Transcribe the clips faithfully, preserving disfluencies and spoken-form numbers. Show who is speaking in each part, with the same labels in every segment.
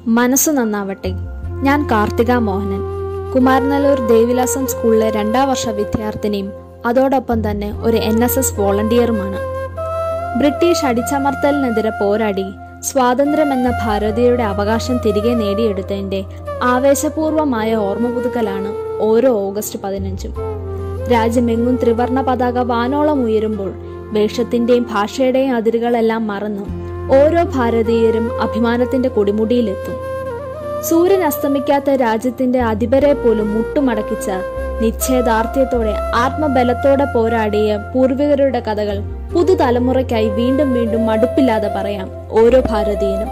Speaker 1: മനസ്സു നന്നാവട്ടെ. ഞാൻ കാർത്തിക മോഹനൻ, കുമാരനല്ലൂർ ദേവിലാസം സ്കൂളിലെ രണ്ടാം വർഷ വിദ്യാർത്ഥിനിയും അതോടൊപ്പം തന്നെ ഒരു എൻ എസ് എസ് വോളണ്ടിയറുമാണ്. ബ്രിട്ടീഷ് അടിച്ചമർത്തലിനെതിരെ പോരാടി സ്വാതന്ത്ര്യമെന്ന ഭാരതീയരുടെ അവകാശം തിരികെ നേടിയെടുത്തതിന്റെ ആവേശപൂർവമായ ഓർമ്മ പുതുക്കലാണ് ഓരോ ഓഗസ്റ്റ് പതിനഞ്ചും. രാജ്യമെങ്ങും ത്രിവർണ പതാക വാനോളം ഉയരുമ്പോൾ വേഷത്തിന്റെയും ഭാഷയുടെയും അതിരുകളെല്ലാം മറന്നും ഓരോ ഭാരതീയരും അഭിമാനത്തിന്റെ കൊടിമുടിയിലെത്തും. സൂര്യൻ അസ്തമിക്കാത്ത രാജ്യത്തിന്റെ അധിപരെ പോലും മുട്ടുമടക്കിച്ച നിശ്ചയദാർഢ്യത്തോടെ ആത്മബലത്തോടെ പോരാടിയ പൂർവികരുടെ കഥകൾ പുതുതലമുറയ്ക്കായി വീണ്ടും വീണ്ടും മടുപ്പില്ലാതെ പറയാം ഓരോ ഭാരതീയനും.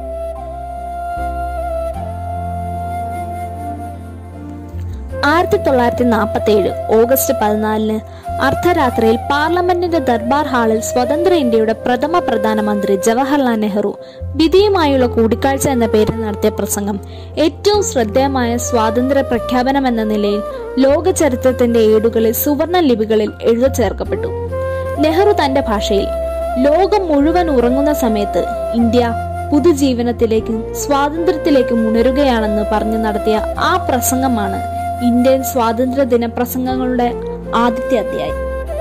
Speaker 1: ആയിരത്തി തൊള്ളായിരത്തി നാൽപ്പത്തി ഏഴ് ഓഗസ്റ്റ് പതിനാലിന് അർദ്ധരാത്രിയിൽ പാർലമെന്റിന്റെ ദർബാർ ഹാളിൽ സ്വതന്ത്ര ഇന്ത്യയുടെ പ്രഥമ പ്രധാനമന്ത്രി ജവഹർലാൽ നെഹ്റു വിധിയുമായുള്ള കൂടിക്കാഴ്ച എന്ന പേരിൽ നടത്തിയ പ്രസംഗം ഏറ്റവും ശ്രദ്ധേയമായ സ്വാതന്ത്ര്യ പ്രഖ്യാപനം എന്ന നിലയിൽ ലോക ചരിത്രത്തിന്റെ ഏടുകളിൽ സുവർണ ലിപികളിൽ എഴുതി ചേർക്കപ്പെട്ടു. നെഹ്റു തന്റെ ഭാഷയിൽ ലോകം മുഴുവൻ ഉറങ്ങുന്ന സമയത്ത് ഇന്ത്യ പുതുജീവനത്തിലേക്കും സ്വാതന്ത്ര്യത്തിലേക്കും ഉണരുകയാണെന്ന് പറഞ്ഞു നടത്തിയ ആ പ്രസംഗമാണ് ഇന്ത്യൻ സ്വാതന്ത്ര്യ ദിന പ്രസംഗങ്ങളുടെ ആദ്യത്തെ അധ്യായം.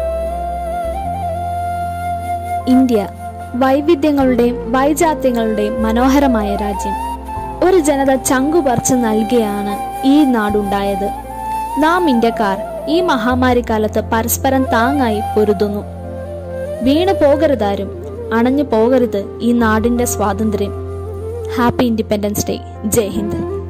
Speaker 1: ഇന്ത്യ വൈവിധ്യങ്ങളുടെയും വൈജാത്യങ്ങളുടെയും മനോഹരമായ രാജ്യം. ഒരു ജനത ചങ്കുപറിച്ച് നൽകിയാണ് ഈ നാടുണ്ടായത്. നാം ഇന്ത്യക്കാർ ഈ മഹാമാരി കാലത്ത് പരസ്പരം താങ്ങായി പൊരുതുന്നു. വീണു പോകരുതാരും, അണഞ്ഞു പോകരുത് ഈ നാടിന്റെ സ്വാതന്ത്ര്യം. Happy independence day. ജയ് ഹിന്ദ്.